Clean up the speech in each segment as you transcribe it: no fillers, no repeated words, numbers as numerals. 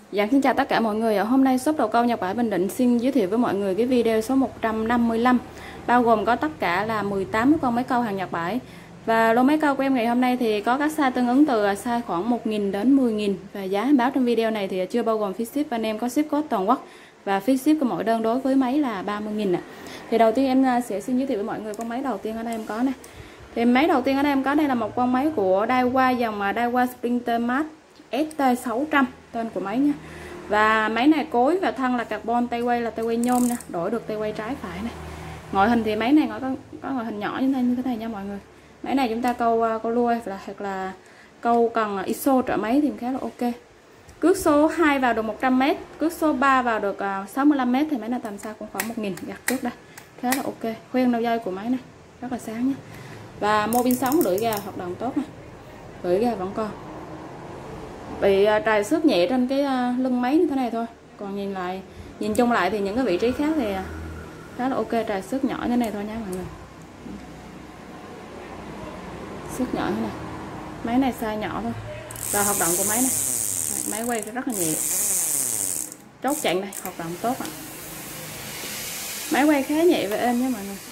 Dạ xin chào tất cả mọi người. Hôm nay shop đầu câu Nhật Bãi Bình Định xin giới thiệu với mọi người cái video số 155, bao gồm có tất cả là 18 con máy câu hàng Nhật Bãi. Và lô máy câu của em ngày hôm nay thì có các size tương ứng từ size khoảng 1.000 đến 10.000, và giá báo trong video này thì chưa bao gồm phí ship. Anh em có ship code toàn quốc và phí ship của mỗi đơn đối với máy là 30.000 ạ. Thì đầu tiên em sẽ xin giới thiệu với mọi người con máy đầu tiên ở đây em có này. Thì máy đầu tiên ở đây em có đây là một con máy của Daiwa, dòng Daiwa Sprintermate ST600 tên của máy nha. Và máy này cối và thân là carbon, tay quay là tay quay nhôm nha, đổi được tay quay trái phải này. Ngoại hình thì máy này có ngoại hình nhỏ như thế này nha mọi người. Máy này chúng ta câu lua hoặc là câu cần ISO trợ máy thì khá là ok. Cước số 2 vào được 100m, cước số 3 vào được 65m thì máy này tầm xa cũng khoảng 1.000. Gạt cước đây khá là ok. Khuyên đầu dây của máy này rất là sáng nhé. Và mô pin sống, lưỡi gà hoạt động tốt này, lưỡi gà vẫn còn, bị trầy xước nhẹ trên cái lưng máy như thế này thôi. Còn nhìn chung lại thì những cái vị trí khác thì khá là ok. Trầy xước nhỏ như thế này thôi nha mọi người, xước nhỏ như này. Máy này size nhỏ thôi. Và hoạt động của máy này, máy quay rất là nhẹ, chốt chặn đây hoạt động tốt ạ. Máy quay khá nhẹ và êm nhé mọi người.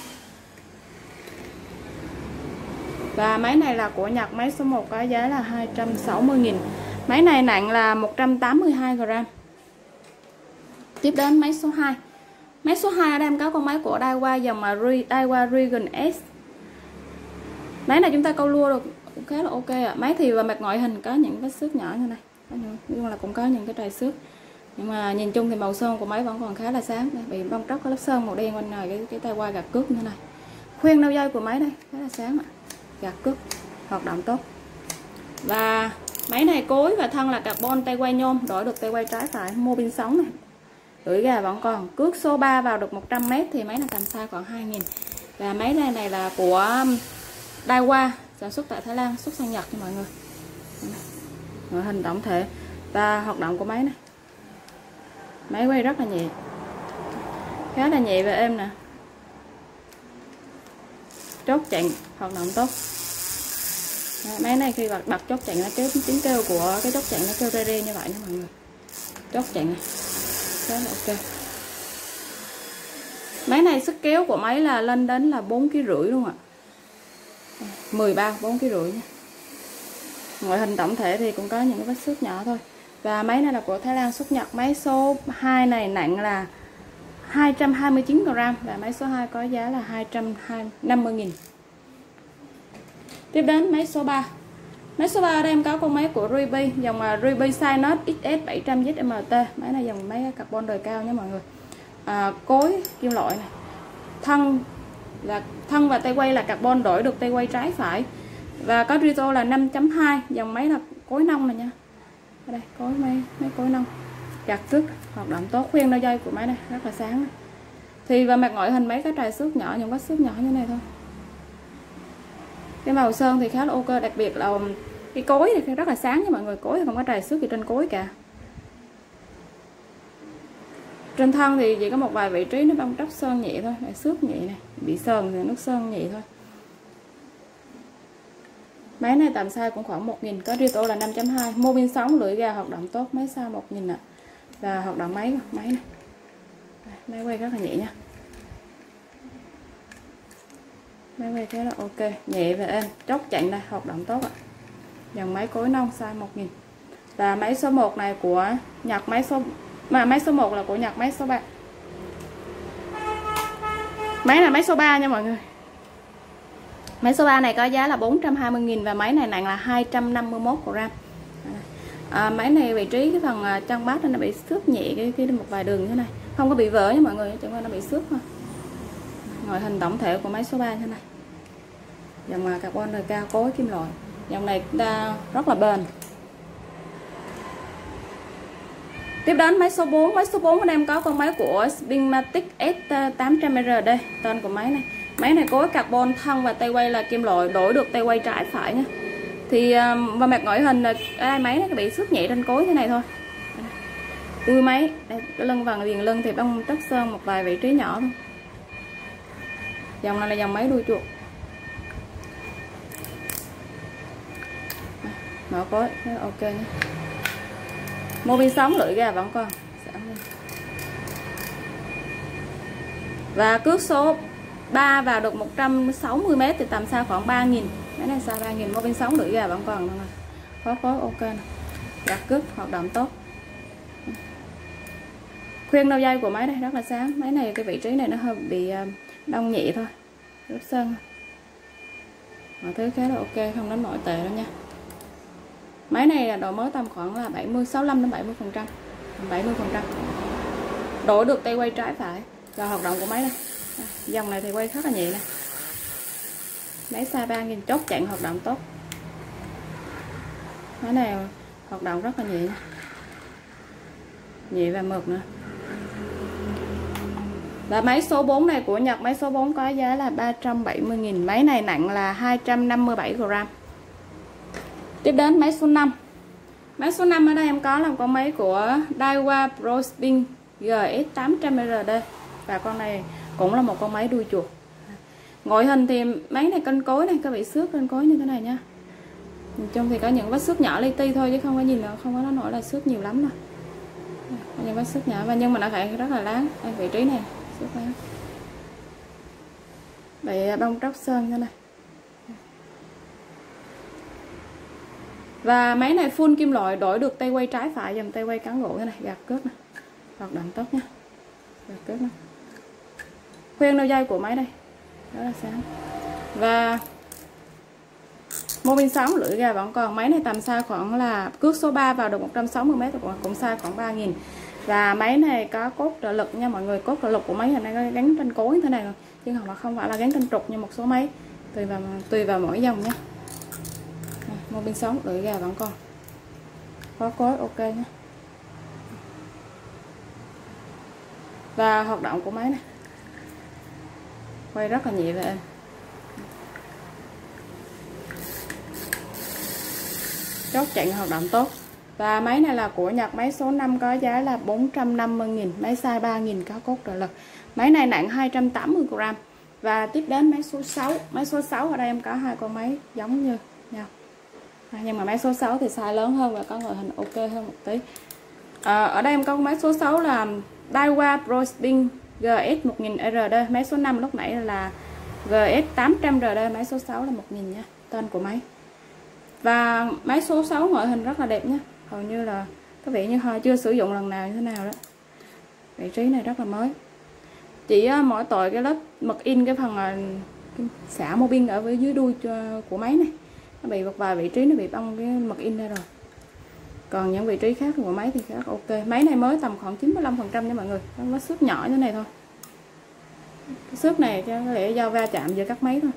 Và máy này là của Nhật, máy số 1 có giá là 260.000. Máy này nặng là 182g. Tiếp đến máy số 2. Máy số 2 ở đây em có con máy của Daiwa, dòng Daiwa Regan S. Máy này chúng ta câu lua được khá là ok ạ. Máy thì và mặt ngoại hình có những vết xước nhỏ như này, nhưng là cũng có những cái trầy xước. Nhưng mà nhìn chung thì màu sơn của máy vẫn còn khá là sáng. Đây, bị bong tróc có lớp sơn màu đen quanh này cái tay quay gạt cước như thế này. Khuyên nâu dây của máy đây khá là sáng ạ. Gạt cước hoạt động tốt. Và máy này cối và thân là carbon, tay quay nhôm, đổi được tay quay trái phải, mô pin sống này, lưỡi gà vẫn còn. Cước số 3 vào được 100m thì máy này tầm size khoảng 2.000. Và máy này là của Daiwa, sản xuất tại Thái Lan, xuất sang Nhật cho mọi người. Ngoại hình tổng thể và hoạt động của máy này, máy quay rất là nhẹ, khá là nhẹ và êm nè. Chốt chặn hoạt động tốt. Máy này khi bật chốt chặn nó kéo tiếng kêu của cái chốt chặn, nó kêu re re như vậy nha mọi người. Chốt chặn này khá là ok. Máy này sức kéo của máy là lên đến là 4,5 kg luôn ạ. 4,5 kg nha. Ngoại hình tổng thể thì cũng có những cái vết xước nhỏ thôi. Và máy này là của Thái Lan xuất Nhật. Máy số 2 này nặng là 229g và máy số 2 có giá là 250.000. Tiếp đến máy số 3. Máy số 3 ở đây em có con máy của Ruby, dòng Ruby Synos XS700ZMT. Máy này dòng máy carbon đời cao nha mọi người. Cối kim loại này, thân và tay quay là carbon, đổi được tay quay trái phải. Và có Rito là 5.2, dòng máy là cối nông này nha. Ở đây cối máy cối nông, gạt cước hoạt động tốt. Khuyên đôi dây của máy này rất là sáng. Thì và mặt ngoại hình mấy cái trầy xước nhỏ, những vết xước nhỏ như này thôi. Cái màu sơn thì khá là ok, đặc biệt là cái cối thì rất là sáng nha mọi người. Cối thì không có trầy xước gì trên cối cả. Trên thân thì chỉ có một vài vị trí nó bong tróc sơn nhẹ thôi, xước nhẹ này, bị sờn thì nước sơn nhẹ thôi. Máy này tầm size cũng khoảng 1.000, có Rito là 5.2, mô pin sống, lưỡi gà hoạt động tốt, máy size 1.000 ạ. Và hoạt động máy này, máy quay rất là nhẹ nha. Máy quay khá là ok, nhẹ và êm, chốt chặn đây hoạt động tốt ạ. Dòng máy cối nông size 1.000. Và máy số 1 này của Nhật, máy số 1 là của Nhật, máy số 3. Máy là máy số 3 nha mọi người. Máy số 3 này có giá là 420.000 và máy này nặng là 251g. Máy này vị trí cái phần chân bát nó bị xước nhẹ cái một vài đường như thế này, không có bị vỡ nha mọi người, chỉ có nó bị xước thôi. Ngoại hình tổng thể của máy số 3 như thế này, dòng carbon đời cao, cối kim loại, dòng này đã rất là bền. Tiếp đến máy số 4. Máy số 4 anh em có con máy của Spinmatic S800RD, tên của máy này. Máy này cối carbon, thân và tay quay là kim loại, đổi được tay quay trái phải nha. Thì và mặt ngoại hình là máy nó bị xước nhẹ trên cối thế này thôi. Đuôi máy đây, cái lưng vàng viền lưng thì bong tróc sơn một vài vị trí nhỏ thôi. Dòng này là dòng máy đuôi chuột. Mở cối ok nhé. Mô bin sống lưỡi gà vẫn còn. Và cước số 3 vào được 160m thì tầm xa khoảng 3.000. Cái này xa 3.000, mô bin sống lưỡi gà vẫn còn. Phối ok này. Gạt cước hoạt động tốt. Khuyên đầu dây của máy đây rất là sáng. Máy này cái vị trí này nó hơi bị đông nhẹ thôi, lớp sơn. Mọi thứ khá là ok, không đến nổi tệ đâu nha. Máy này là độ mới tầm khoảng là 65 đến 70%. 70%. Đổi được tay quay trái phải. Và hoạt động của máy đây. Dòng này thì quay rất là nhẹ nè. Máy xa 3.000, chốt chặn hoạt động tốt. Máy này hoạt động rất là nhẹ nha. Nhẹ và mượt nữa. Và máy số 4 này của Nhật, máy số 4 có giá là 370.000. Máy này nặng là 257g. Tiếp đến máy số 5. Máy số 5 ở đây em có là con máy của Daiwa ProSpin GS800RD. Và con này cũng là một con máy đuôi chuột. Ngoại hình thì máy này cân cối này, có bị xước cân cối như thế này nha. Nhìn chung thì có những vết xước nhỏ li ti thôi chứ không có nhìn là không có nó nổi là xước nhiều lắm đâu. Có những vết xước nhỏ và nhưng mà nó phải rất là láng. Đây, vị trí này xước láng. Bị bông tróc sơn thế này. Và máy này full kim loại, đổi được tay quay trái phải, dòng tay quay cán gỗ thế này, gạt cước này. Hoạt động tốt nha. Gạt cước này. Khuyên đôi dây của máy đây rất là sáng. Và mô bin sống lưỡi gà vẫn còn. Máy này tầm xa khoảng là cước số 3 vào được 160m cũng xa khoảng 3.000. Và máy này có cốt trợ lực nha mọi người. Cốt trợ lực của máy này nó gắn trên cối như thế này rồi, chứ không phải là gắn trên trục như một số máy, tùy vào mỗi dòng nhé. Mô bin sống lưỡi gà vẫn còn. Có cối ok nhé. Và hoạt động của máy này quay rất là nhẹ và êm. Chốt chặn hoạt động tốt. Và máy này là của Nhật, máy số 5 có giá là 450.000. Máy size 3.000 có cốt trợ lực. Máy này nặng 280g. Và tiếp đến máy số 6. Máy số 6 ở đây em có hai con máy giống như nhau. Nhưng mà máy số 6 thì size lớn hơn và có ngoại hình ok hơn một tí. Ở đây em có máy số 6 là Daiwa ProSpin GS1000RD. Máy số 5 lúc nãy là GS800RD. Máy số 6 là 1000 nha, tên của máy. Và máy số 6 ngoại hình rất là đẹp nhé. Hầu như là có vẻ như hơi chưa sử dụng lần nào như thế nào đó. Vị trí này rất là mới. Chỉ mỗi tội cái lớp mực in cái phần xả mô bin ở dưới đuôi của máy này, nó bị một vài vị trí nó bị bong cái mực in ra rồi. Còn những vị trí khác của máy thì rất ok. Máy này mới tầm khoảng 95% nha mọi người. Nó xước nhỏ như thế này thôi. Cái xước này cho có lẽ do va chạm giữa các máy thôi.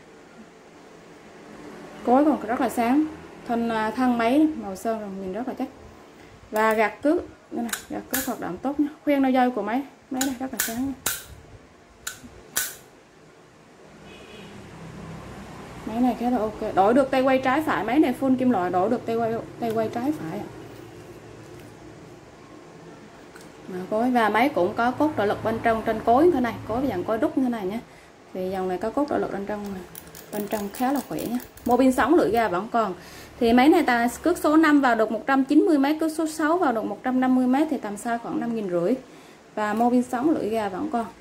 Cối còn rất là sáng. Thân máy màu sơn rồi nhìn rất là chắc. Và gạt cước đây này, gạt cước hoạt động tốt nha. Khuyên đôi dây của máy này rất là sáng nha. Máy này khá là ok. Đổi được tay quay trái phải, máy này full kim loại, đổi được tay quay trái phải. Cối và máy cũng có cốt trợ lực bên trong trên cối như thế này, cối dạng cối đúc như thế này nhé. Thì dòng này có cốt trợ lực bên trong khá là khỏe nhé. Mô bin sống lưỡi gà vẫn còn. Thì máy này ta cước số 5 vào được 190m, cước số 6 vào được 150m thì tầm xa khoảng 5.500. Và mô bin sống lưỡi gà vẫn còn.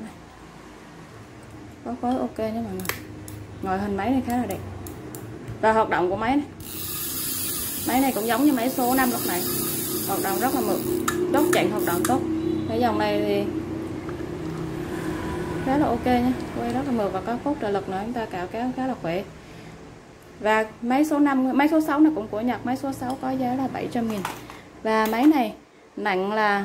Có cối ok nhé mọi người. Ngoại hình máy này khá là đẹp. Và hoạt động của máy này. Máy này cũng giống như máy số 5 lúc này. Hoạt động rất là mượt. Chốt chặn hoạt động tốt. Cái dòng này thì khá là ok nha. Quay rất là mượt và có cốt trợ lực nữa, chúng ta cạo kéo khá là khỏe. Và máy số 5, máy số 6 này cũng của Nhật, máy số 6 có giá là 700.000. Và máy này nặng là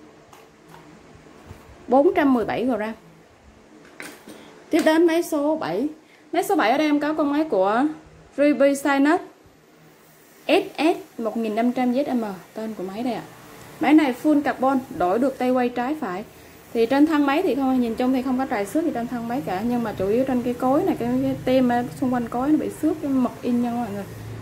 417g. Tiếp đến máy số 7. Máy số 7 ở đây em có con máy của Ruby Sinus SS1500ZM, tên của máy đây ạ. Máy này full carbon, đổi được tay quay trái phải. Thì trên thân máy thì không, nhìn chung thì không có trầy xước gì trên thân máy cả, nhưng mà chủ yếu trên cái cối này, cái tem xung quanh cối nó bị xước cái mực in nha mọi người.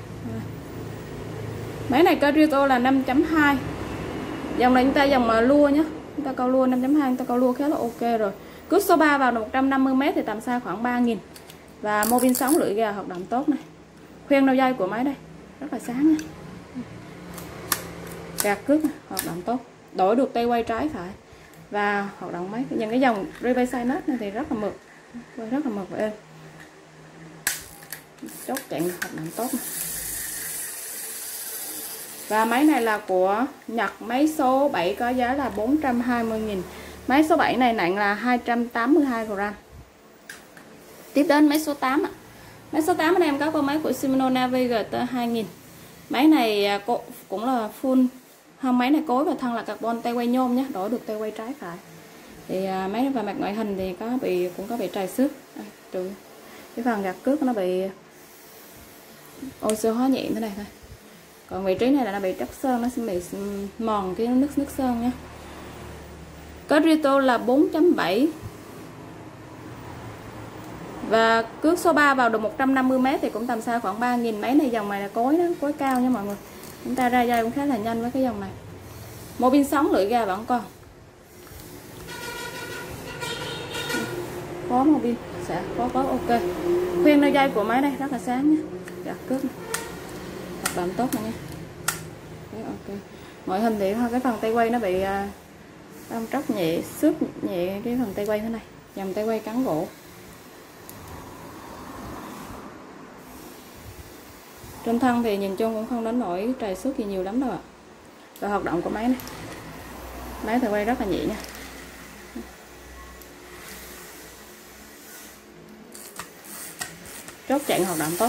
Máy này có Rito là 5.2. Dòng này chúng ta dòng mà lua nhé, chúng ta câu lua 5.2, chúng ta câu lua khá là ok rồi. Cước số 3 vào được 150m thì tầm xa khoảng 3.000. Và mô bin sống lưỡi gà hoạt động tốt này. Khuyên đầu dây của máy đây rất là sáng nha. gạt cước hoạt động tốt, đổi được tay quay trái phải và hoạt động máy. Những cái dòng Rebay Signet này thì rất là mượt, rất là mượt và êm. Chốt chặn hoạt động tốt này. Và máy này là của Nhật, máy số 7 có giá là 420.000. Máy số 7 này nặng là 282g. Tiếp đến máy số 8 ạ. Máy số 8 anh em có con máy của Shimano Navigator 2000. Máy này cũng là full, không, máy này cối và thân là carbon, tay quay nhôm nhé, đổi được tay quay trái phải. Thì máy và mặt ngoại hình thì cũng có bị trầy xước. Trừ cái phần gạt cước nó bị oxy hóa nhẹ thế này thôi. Còn vị trí này là nó bị tróc sơn, nó sẽ bị mòn cái nước sơn nhé. Có Rito là 4.7 và cước số 3 vào được 150m thì cũng tầm xa khoảng 3.000. Máy này dòng này là cối, nó cối cao nha mọi người, chúng ta ra dây cũng khá là nhanh với cái dòng này. Một pin sóng lưỡi ga vẫn còn, có một pin sẽ có ok. Khuyên đôi dây của máy đây rất là sáng nhé, gạt cước này, hoạt động tốt này nha. Đấy, ok. Ngoại hình thì cái phần tay quay nó bị đâm tróc nhẹ, xước nhẹ cái phần tay quay thế này, dòng tay quay cắn gỗ. Trên thân thì nhìn chung cũng không đến nỗi trầy xước gì nhiều lắm đâu ạ. Và hoạt động của máy này, máy tay quay rất là nhẹ nha. Chốt chặn hoạt động tốt.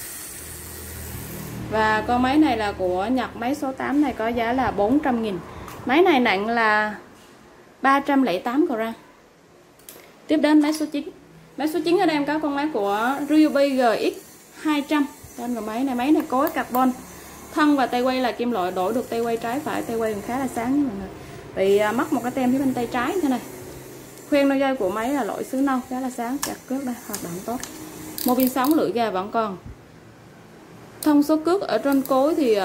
Và con máy này là của Nhật, máy số 8 này có giá là 400.000. Máy này nặng là 308g. Tiếp đến máy số 9. Máy số 9 ở đây em có con máy của Ryobi GX200. Tên của máy này cối carbon, thân và tay quay là kim loại, đổi được tay quay trái phải, tay quay khá là sáng nha mọi người. Bị mất một cái tem phía bên tay trái thế này. Khuyên đôi dây của máy là loại sứ nâu, khá là sáng, chặt cước đây, hoạt động tốt. Một pin sóng lưỡi gà vẫn còn. Thông số cước ở trên cối thì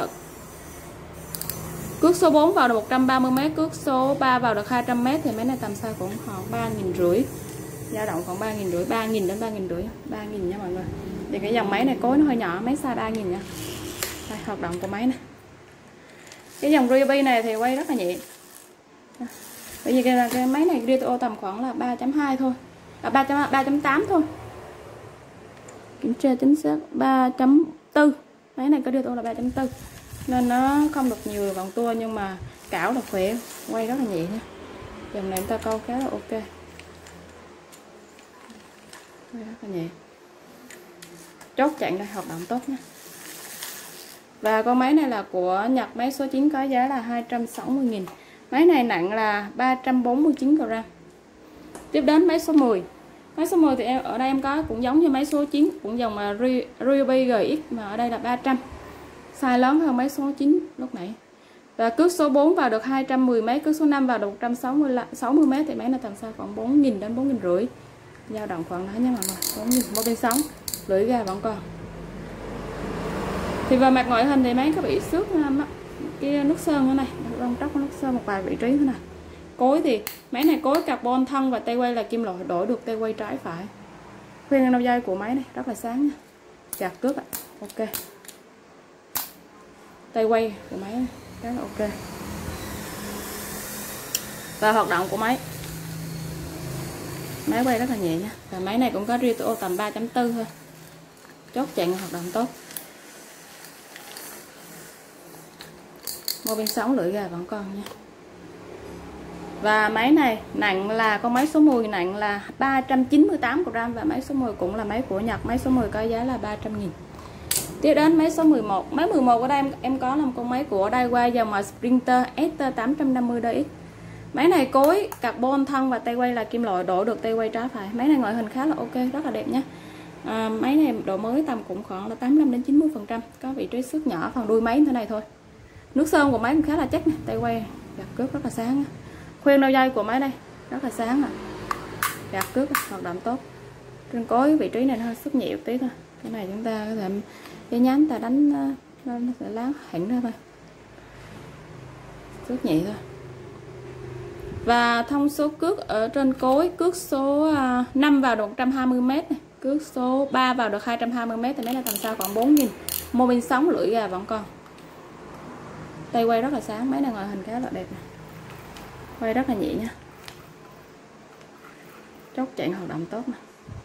cước số 4 vào được 130m, cước số 3 vào được 200m thì máy này tầm xa khoảng 3.500, dao động khoảng 3.500, 3.000 đến 3.500, 3.000 nha mọi người. Thì cái dòng máy này cối nó hơi nhỏ, máy size 3.000 nha. Đây, hoạt động của máy này. Cái dòng Ryobi này thì quay rất là nhẹ. Bởi vì cái máy này Rito tầm khoảng là 3.2 thôi, 3.8 thôi. Kiểm tra chính xác 3.4. Máy này có Rito là 3.4 nên nó không được nhiều vòng tua, nhưng mà cảo là khỏe, quay rất là nhẹ nha. Dòng này chúng ta câu khá là ok, quay rất là nhẹ. Chốt chặn đây, hoạt động tốt nha. Và con máy này là của Nhật, máy số 9 có giá là 260.000. Máy này nặng là 349g. Tiếp đến máy số 10. Máy số 10 thì ở đây em có cũng giống như máy số 9, cũng dòng Ryobi GX mà ở đây là 300. Size lớn hơn máy số 9 lúc nãy. Và cước số 4 vào được 210m, cước số 5 vào được 160m thì máy này tầm xa khoảng 4.000 đến 4.500. Dao động khoảng đó nha mọi người. 4.000, một bên sóng, lưỡi ga vẫn còn. Thì về mặt ngoại hình thì máy có bị xước cái nút sơn thế này, rong tróc nút sơn một vài vị trí thế này. Cối thì máy này cối carbon, thân và tay quay là kim loại, đổi được tay quay trái phải. Khuyên đầu dây của máy này rất là sáng nha, chặt cước ạ, ok. Tay quay của máy này rất là ok. Và hoạt động của máy quay rất là nhẹ nha. Và máy này cũng có Rito tầm 3.4 thôi. Chốt chặn hoạt động tốt. Một bên sóng lưỡi gà vẫn còn nha. Và máy này nặng là con máy số 10 nặng là 398g. Và máy số 10 cũng là máy của Nhật, máy số 10 có giá là 300.000. Tiếp đến máy số 11. Máy 11 ở đây em có là một con máy của Daiwa dòng Sprinter ST850DX. Máy này cối carbon, thân và tay quay là kim loại, đổi được tay quay trái phải. Máy này ngoại hình khá là ok, rất là đẹp nhé. Máy này độ mới tầm cũng khoảng là 85 đến 90%, có vị trí xước nhỏ phần đuôi máy như thế này thôi. Nước sơn của máy cũng khá là chắc nè, tay quay gạt cước rất là sáng. Khuyên đôi dây của máy đây rất là sáng, gạt cước hoạt động tốt. Trên cối vị trí này nó hơi xước nhẹ một tí thôi, cái này chúng ta có thể cái nhám ta đánh nó sẽ láng hẳn ra thôi, xước nhẹ thôi. Và thông số cước ở trên cối, cước số 5 vào được 120m này, cước số 3 vào được 220m thì máy là tầm xa khoảng 4.000. Mô bin sóng lưỡi gà vẫn còn. Tay quay rất là sáng, máy này ngoại hình khá là đẹp nè. Quay rất là nhẹ nha. Chốt chặn hoạt động tốt nè.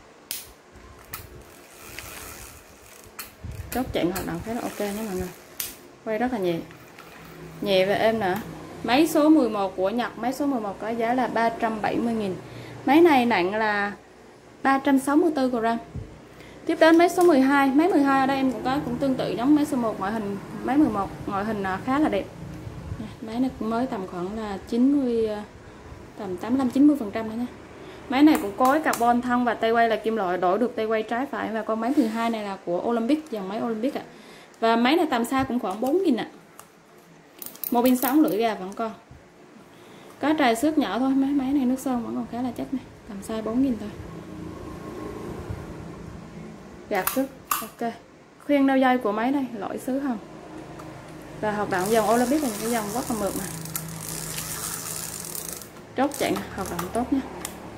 Chốt chặn hoạt động khá là ok nha mọi người. Quay rất là nhẹ. Nhẹ và êm nữa. Máy số 11 của Nhật, máy số 11 có giá là 370.000. Máy này nặng là 364g. Tiếp đến máy số 12. Máy 12 ở đây em cũng tương tự giống máy số 1, ngoại hình máy 11 ngoại hình khá là đẹp. Máy này cũng mới tầm khoảng là 90, tầm 85-90% nữa nha. Máy này cũng có carbon thân và tay quay là kim loại, đổi được tay quay trái phải. Và con máy 12 này là của Olympic, dòng máy Olympic ạ. Và máy này tầm size cũng khoảng 4.000 ạ. Một pin 6 lưỡi gà vẫn còn. Có trài xước nhỏ thôi, máy này nước sơn vẫn còn khá là chắc này, tầm size 4.000 thôi. Gạt xước ok. Khuyên đeo dây của máy đây, lõi xứ hồng. Và hoạt động dòng Olympic là những cái dòng rất là mượt mà. Chốt chặn hoạt động tốt nhé.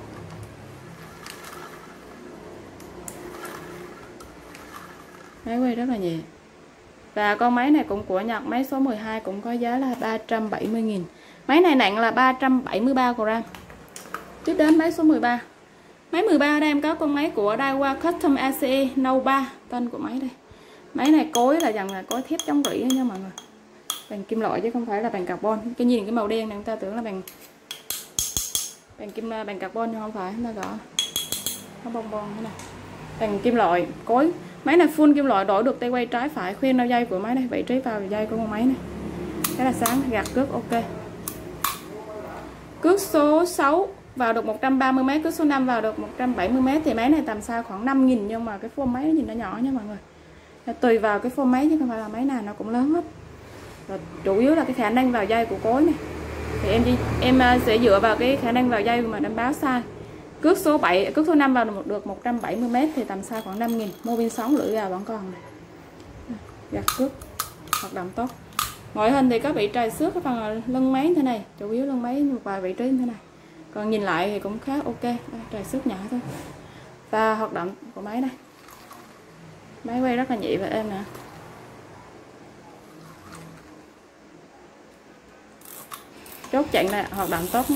Máy quay rất là nhẹ. Và con máy này cũng của Nhật, máy số 12 cũng có giá là 370.000. Máy này nặng là 373g. Tiếp đến máy số 13. Máy 13 ở đây em có con máy của Daiwa Custom ACE Nâu 3, tên của máy đây. Máy này cối là dòng là cối thép chống rỉ nha mọi người. Bằng kim loại chứ không phải là bằng carbon. Cái nhìn cái màu đen này người ta tưởng là bằng carbon nhưng không phải, nó rõ. Nó bong bong thế này. Bằng kim loại cối. Máy này full kim loại, đổi được tay quay trái phải. Khuyên đeo dây của máy này, vị trí vào dây của con máy này khá là sáng, gạt cước ok. Cước số 6 vào được 130m, cước số 5 vào được 170m. Thì máy này tầm size khoảng 5.000, nhưng mà cái form máy nó nhìn nó nhỏ nha mọi người. Tùy vào cái form máy chứ không phải là máy nào nó cũng lớn hết. Rồi, chủ yếu là cái khả năng vào dây của cối này. Thì em sẽ dựa vào cái khả năng vào dây mà em báo size. Cước số 5 vào được 170m thì tầm size khoảng 5.000. Mô pin 6 lưỡi gà vẫn còn này. Gạt cước hoạt động tốt. Ngoại hình thì có bị trầy xước cái phần lưng máy thế này, chủ yếu lưng máy một vài vị trí như thế này. Còn nhìn lại thì cũng khá ok, trầy xước nhỏ thôi. Và hoạt động của máy đây. Máy quay rất là nhẹ và êm nè. Chốt chặn này hoạt động tốt nha.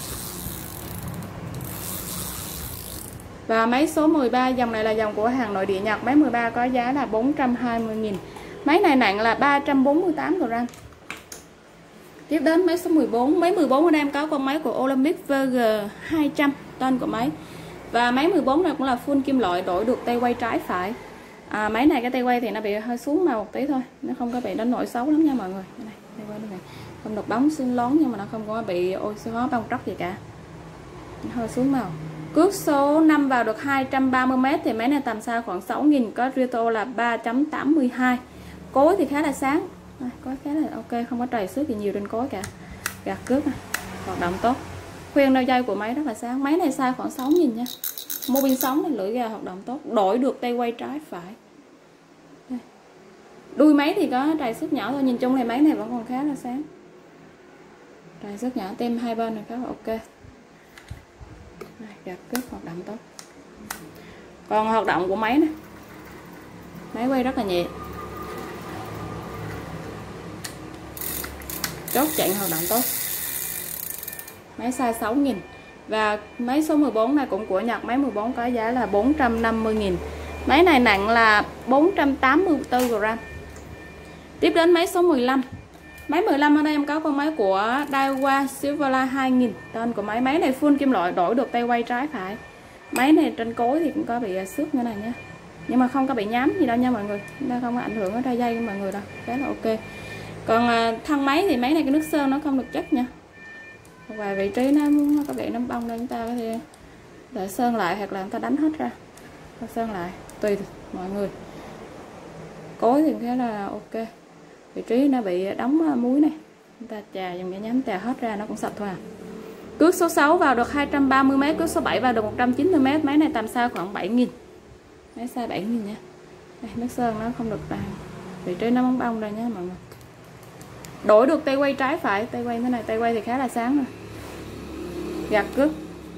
Và máy số 13, dòng này là dòng của hàng nội địa Nhật. Máy 13 có giá là 420.000. Máy này nặng là 348g. Tiếp đến máy số 14. Máy 14 ở đây em có con máy của Olympic VG200, tên của máy. Và máy 14 này cũng là full kim loại, đổi được tay quay trái phải. Máy này cái tay quay thì nó bị hơi xuống màu một tí thôi, nó không có bị đánh nổi xấu lắm nha mọi người. Đây này, tay quay này không được bóng xinh lón, nhưng mà nó không có bị oxy hóa bong tróc gì cả, nó hơi xuống màu. Cước số 5 vào được 230m thì máy này tầm size khoảng 6.000, có Rito là 3.82. Cối thì khá là sáng, cối khá là ok, không có trầy xước gì nhiều trên cối cả. Gạt cước này, hoạt động tốt. Khuyên đeo dây của máy rất là sáng. Máy này size khoảng 6.000 nha. Mô pin sống này, lưỡi gà hoạt động tốt, đổi được tay quay trái phải. Đây. Đuôi máy thì có trầy xước nhỏ thôi, nhìn chung này máy này vẫn còn khá là sáng. Trầy xước nhỏ, tem hai bên này khá là ok. Đây, gạt cước hoạt động tốt. Còn hoạt động của máy này, máy quay rất là nhẹ. Chốt chặn hoạt động tốt. Máy size 6.000. Và máy số 14 này cũng của Nhật, máy 14 có giá là 450.000. Máy này nặng là 484g. Tiếp đến máy số 15. Máy 15 ở đây em có con máy của Daiwa Silverlight 2000, tên của máy. Máy này full kim loại, đổi được tay quay trái phải. Máy này trên cối thì cũng có bị xước như này nha, nhưng mà không có bị nhám gì đâu nha mọi người, nó không có ảnh hưởng ở ra dây của mọi người đâu, khá là ok. Còn thân máy thì máy này cái nước sơn nó không được chắc nha, vài vị trí nó có bị nó bong lên, chúng ta có thể để sơn lại hoặc là người ta đánh hết ra, ta sơn lại tùy mọi người. Cối thì khá là ok, vị trí nó bị đóng muối này, chúng ta chà dùng cái nhám chà hết ra nó cũng sạch thôi à. Cước số 6 vào được 230m, cước số 7 vào được 190m. Máy này tầm size khoảng 7.000, máy size 7.000 nha. Đây, nước sơn nó không được vị trí nó bong bong đây nha mọi người. Đổi được tay quay trái phải, tay quay thế này, tay quay thì khá là sáng rồi. Gạt cước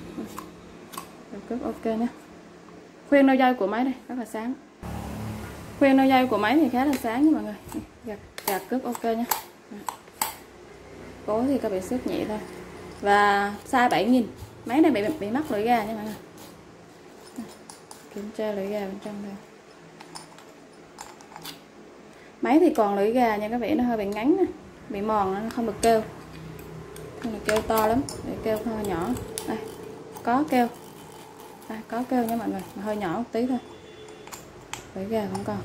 ok nhé. Khuyên đeo dây của máy đây rất là sáng. Khuyên đeo dây của máy thì khá là sáng nha mọi người. Gạt cước ok nha. Cố thì có bị xước nhẹ thôi. Và size 7.000. Máy này bị mắc lưỡi gà nha mọi người. Kiểm tra lưỡi gà bên trong đây. Máy thì còn lưỡi gà nhưng có vẻ nó hơi bị ngắn, bị mòn, nó không được kêu. Không được kêu to lắm, để kêu hơi nhỏ. Đây, có kêu. Đây, có kêu nha mọi người, mà hơi nhỏ một tí thôi. Lưỡi gà vẫn còn.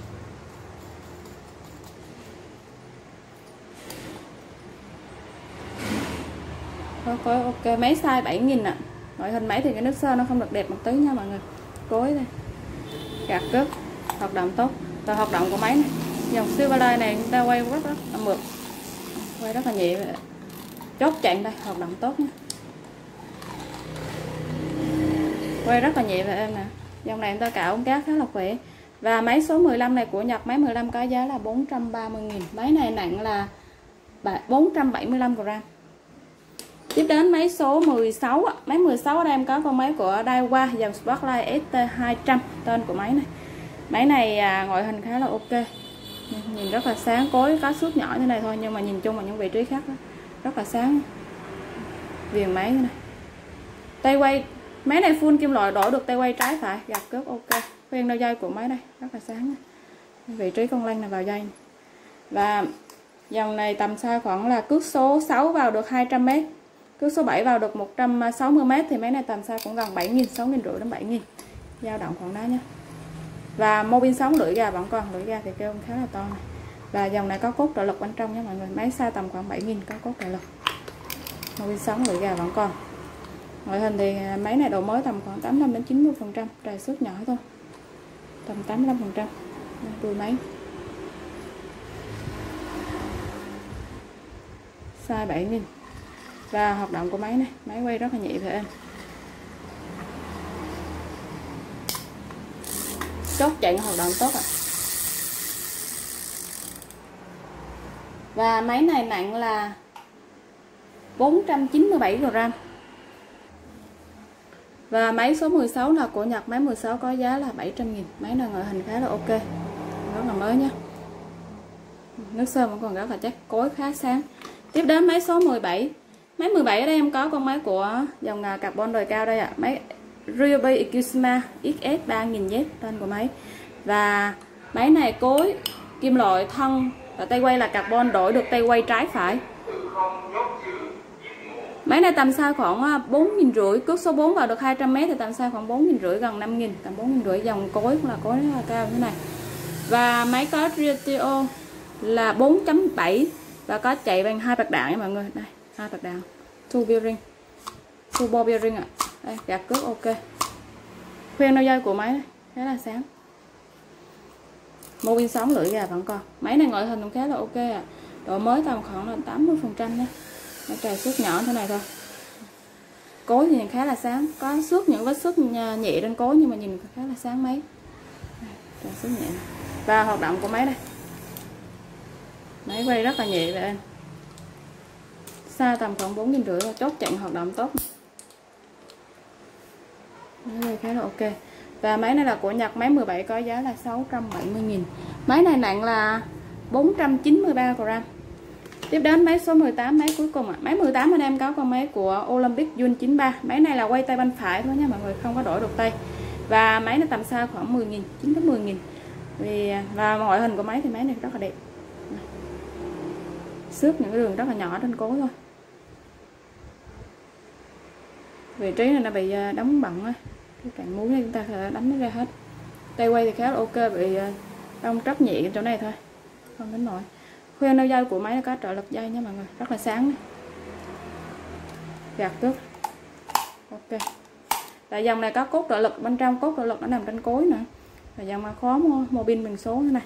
Ok, máy size 7.000 ạ. Ngoại hình máy thì cái nước sơn nó không được đẹp một tí nha mọi người. Cối đây. Gạt cước, hoạt động tốt. Và hoạt động của máy này, dòng Silverline này chúng ta quay rất là mượt, quay rất là nhẹ. Chốt chặn đây, hoạt động tốt nha. Quay rất là nhẹ và êm nè. Dòng này chúng ta cạo ống cá khá là khỏe. Và máy số 15 này của Nhật, máy 15 có giá là 430.000. Máy này nặng là 475g. Tiếp đến máy số 16. Máy 16 ở đây em có con máy của Daiwa dòng Spotlight ST200, tên của máy này. Máy này ngoại hình khá là ok, nhìn rất là sáng. Cối có xước nhỏ như này thôi, nhưng mà nhìn chung vào những vị trí khác đó, rất là sáng. Viền máy này, tay quay máy này full kim loại, đổi được tay quay trái phải, gạt cước ok. Khoen đôi dây của máy đây rất là sáng, vị trí con lanh là vào dây này. Và dòng này tầm size khoảng là cước số 6 vào được 200m, cước số 7 vào được 160m, thì máy này tầm size cũng gần 7.000, 6.500 đến 7.000, dao động khoảng đó nhé. Và mô pin sống lưỡi gà vẫn còn, lưỡi gà thì kêu khá là to này. Và dòng này có cốt trợ lực bên trong nha mọi người, máy size tầm khoảng 7.000, có cốt trợ lực, mô pin sống lưỡi gà vẫn còn. Ngoại hình thì máy này độ mới tầm khoảng 85 đến 90%, trầy xước nhỏ thôi, tầm 85%. Đuôi máy size 7.000. Và hoạt động của máy này, máy quay rất là nhẹ và êm. Chốt chặn hoạt động tốt ạ. Và máy này nặng là 497g. Và máy số 16 là của Nhật, máy 16 có giá là 700.000. Máy này ngoại hình khá là ok, rất là mới nhé. Nước sơn vẫn còn rất là chắc, cối khá sáng. Tiếp đến máy số 17. Máy 17 ở đây em có con máy của dòng carbon đời cao đây ạ. Máy Ryobi Ikusima XS 3000Z, tên của máy. Và máy này cối kim loại thân và tay quay là carbon, đổi được tay quay trái phải. Máy này tầm size khoảng 4.500, cước số 4 vào được 200m thì tầm size khoảng 4.500, gần 5.000, tầm 4.500. Dòng cối cũng là cối rất là cao như thế này. Và máy có ratio là 4.7 và có chạy bằng 2 bạc đạn nha mọi người. Đây, 2 bạc đạn. Turbo bearing ạ. Đây, gạt cước ok. Khoen đôi dây của máy này khá là sáng. Mô pin sống lưỡi gà vẫn còn. Máy này ngoại hình cũng khá là ok ạ. Độ mới tầm khoảng là 80% nha. Nó trầy xước nhỏ thế này thôi. Cối thì nhìn khá là sáng, có xước những vết xước nhẹ trên cối nhưng mà nhìn khá là sáng máy. Trầy xước nhẹ. Và hoạt động của máy đây. Máy quay rất là nhẹ và êm. Xa tầm khoảng 4.500 và chốt chặn hoạt động tốt. Máy quay khá là ok. Và máy này là của Nhật, máy 17 có giá là 670.000. Máy này nặng là 493g. Tiếp đến máy số 18, máy cuối cùng ạ. Máy 18 anh em có con máy của Olympic Jun 93. Máy này là quay tay bên phải thôi nha mọi người, không có đổi được tay. Và máy này tầm size khoảng 10.000, 9 đến 10.000. Và ngoại hình của máy thì máy này rất là đẹp. Xước những cái đường rất là nhỏ trên cối thôi. Vị trí này nó bị đóng bọng á. Cái cạnh muối này chúng ta phải đánh nó ra hết. Tay quay thì khá là ok, bị đông tróc nhẹ chỗ này thôi, không đến nổi. Khoen đôi dây của máy nó có trợ lực dây nha mọi người, rất là sáng. Gạt cước ok. Tại dòng này có cốt trợ lực bên trong, cốt trợ lực nó nằm trên cối nữa. Và dòng mà khó mô pin bằng số thế này.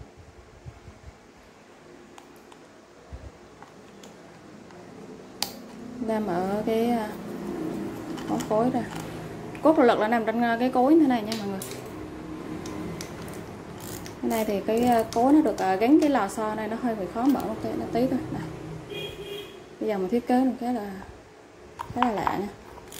Đang ở cái có cối ra. Cốt trợ lực là nằm trên cái cối thế này nha mọi người. Cái này thì cái cối nó được gắn cái lò xo này, nó hơi bị khó mở một tí thôi. Đây. Bây giờ mình thiết kế nó khá là lạ nha.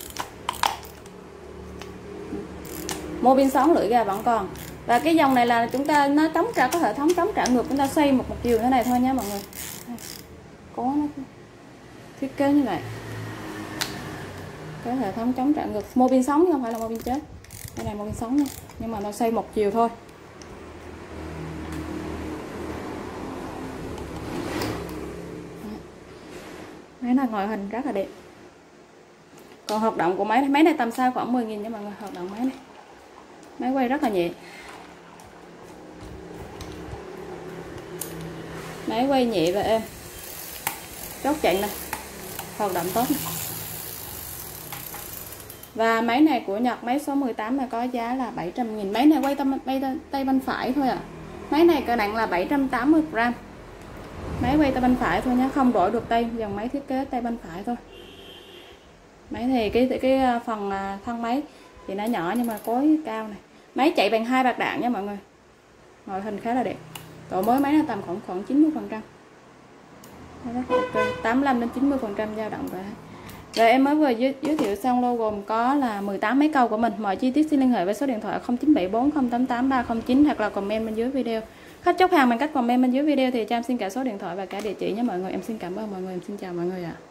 Mô pin sống lưỡi gà vẫn còn. Và cái dòng này là chúng ta nó có hệ thống chống trả ngược, chúng ta xoay một chiều thế này thôi nha mọi người. Có nó thiết kế như vậy. Cái hệ thống chống trạo ngực, mô pin sống chứ không phải là mô pin chết. Cái này mô pin sống nha, nhưng mà nó xoay một chiều thôi. Máy này ngoại hình rất là đẹp. Còn hoạt động của máy này tầm size khoảng 10.000 nha mọi người. Hoạt động máy này, máy quay rất là nhẹ, máy quay nhẹ và êm, chốt chặn này, hoạt động tốt này. Và máy này của Nhật, máy số 18 này có giá là 700.000. Máy này quay tay bên phải thôi à. Máy này cỡ nặng là 780g. Máy quay tay bên phải thôi nhé, không đổi được tay, dòng máy thiết kế tay bên phải thôi. Máy thì cái phần thân máy thì nó nhỏ nhưng mà cối cao này. Máy chạy bằng 2 bạc đạn nha mọi người. Ngoại hình khá là đẹp. Độ mới máy nó tầm khoảng 90%. Rất ok, 85 đến 90% dao động vậy. Rồi em mới vừa giới thiệu xong lô gồm có là 18 máy câu của mình. Mọi chi tiết xin liên hệ với số điện thoại 0974088309 hoặc là comment bên dưới video. Khách chốt hàng bằng cách comment bên dưới video thì Trang xin cả số điện thoại và cả địa chỉ nhé mọi người. Em xin cảm ơn mọi người, em xin chào mọi người ạ.